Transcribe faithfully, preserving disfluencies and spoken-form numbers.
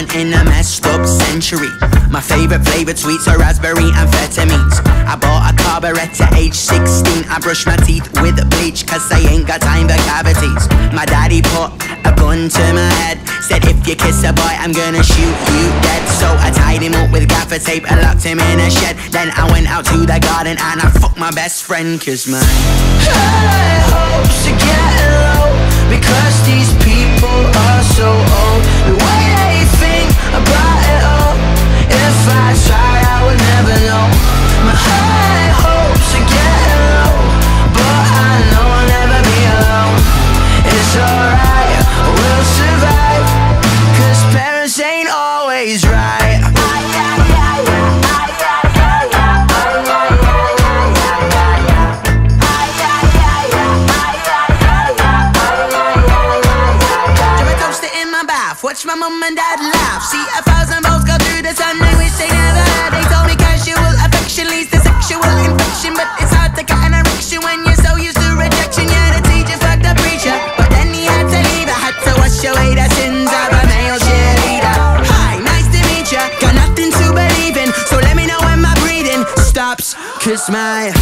born in a messed up century. My favorite flavored sweets are raspberry amphetamines. I bought a car Beretta age sixteen. I brush my teeth with bleach cause I ain't got time for cavities. My daddy put a gun to my head, said if you kiss a boy I'm gonna shoot you dead. So I tied him up with gaffer tape and locked him in a shed. Then I went out to the garden and I fucked my best friend cause my high hopes are getting low because these people are so old. The way they think about it all, if I tried I would never know. My high hopes are getting low, but I know I'll never be alone. It's alright, we'll survive, cause parents ain't always right. Watch my mom and dad laugh, see a thousand volts go through the sun, they wish they never had. They told me casual affection leads to sexual infection, but it's hard to cut an erection when you're so used to rejection. Yeah, the teacher fucked the preacher, but then he had to leave. I had to wash away the sins of a male cheerleader. Hi, nice to meet ya, got nothing to believe in, so let me know when my breathing stops, cause my